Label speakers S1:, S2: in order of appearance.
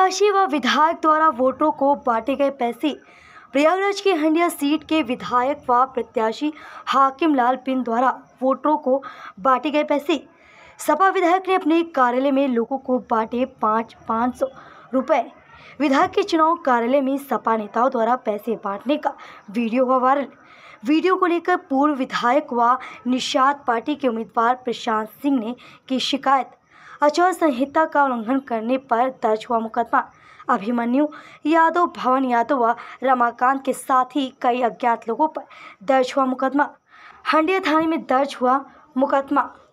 S1: प्रत्याशी व विधायक द्वारा वोटरों को बांटे गए पैसे। प्रयागराज की हंडिया सीट के विधायक व प्रत्याशी हाकिम लाल पिन द्वारा वोटरों को बांटे गए पैसे। सपा विधायक ने अपने कार्यालय में लोगों को बांटे 500 रुपए। विधायक के चुनाव कार्यालय में सपा नेताओं द्वारा पैसे बांटने का वीडियो हुआ वायरल। वीडियो को लेकर पूर्व विधायक व निषाद पार्टी के उम्मीदवार प्रशांत सिंह ने की शिकायत। आचार संहिता का उल्लंघन करने पर दर्ज हुआ मुकदमा। अभिमन्यु यादव, भवन यादव व रमाकांत के साथ ही कई अज्ञात लोगों पर दर्ज हुआ मुकदमा। हंडिया थाने में दर्ज हुआ मुकदमा।